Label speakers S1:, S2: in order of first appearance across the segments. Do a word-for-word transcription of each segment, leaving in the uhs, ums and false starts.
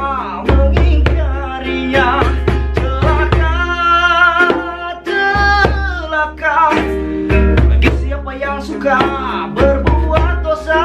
S1: mengingkarinya. Celaka, celaka bagi siapa yang suka berbuat dosa.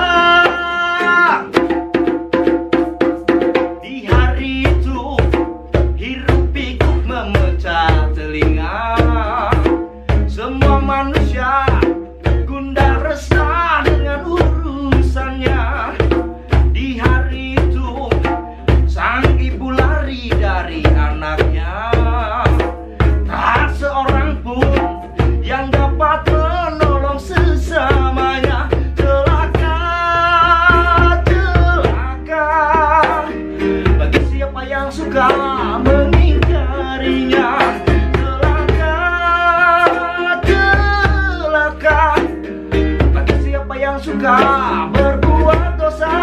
S1: Di hari itu hiruk pikuk memecah telinga. Semua manusia gundah resah dengan urusannya. Di hari itu sang ibu lari dari anaknya. Tak seorang pun yang dapat menolong sesamanya. Celaka, celaka bagi siapa yang suka mengingkarinya. Celaka, celaka bagi siapa yang suka berbuat dosa.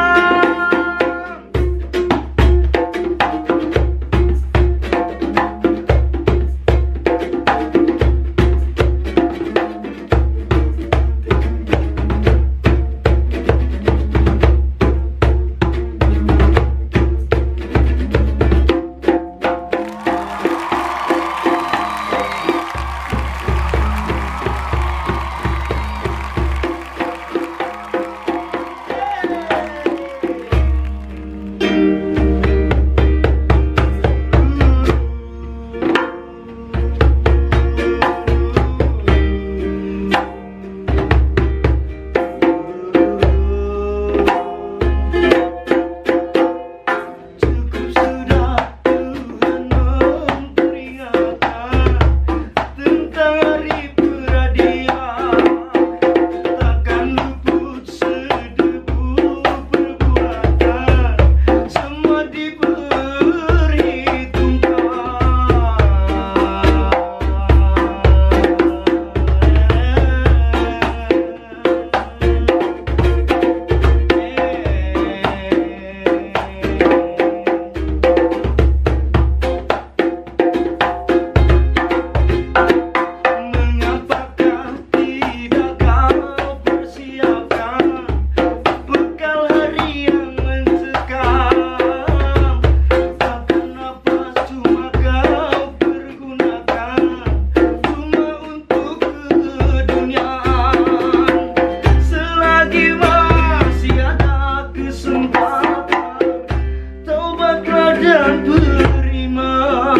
S1: Dan berima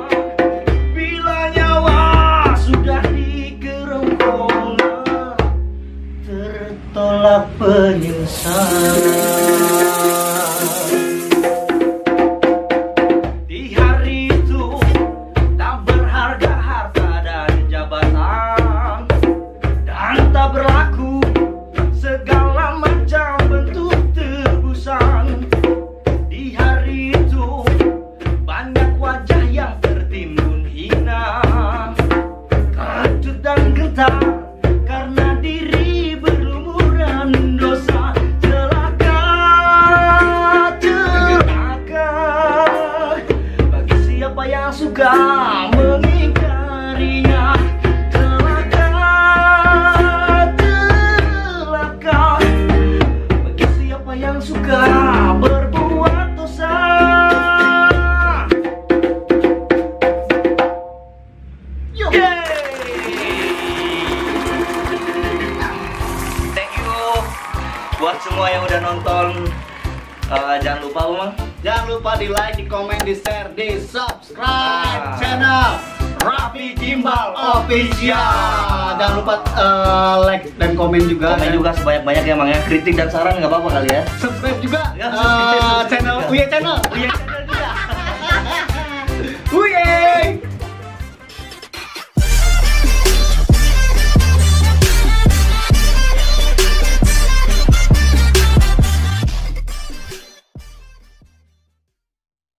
S1: bila nyawa sudah di kerongkongan, tertolak penyesalan. Di hari itu tak berharga harta dan jabatan, dan tak berlaku segala macam bentuk tebusan. Di hari itu banyak wajah yang tertimbun hina, kecut dan gentar karena diri berlumuran dosa. Celaka, celaka bagi siapa yang suka mengingkarinya. Celaka, celaka bagi siapa yang suka berbuat dosa. Yo. Yeay. Thank you buat semua yang udah nonton. Uh, jangan lupa Bang,
S2: Jangan lupa di like, di komen, di share, di subscribe channel Rafi Gimbal Official. Jangan lupa uh, like dan komen juga.
S1: komen juga sebanyak-banyak ya Mang ya. Kritik dan saran nggak apa-apa kali ya.
S2: Subscribe juga
S1: Ya,
S2: uh,
S1: subscribe, subscribe
S2: channel
S1: juga.
S2: Uyee channel.
S1: Uyee channel.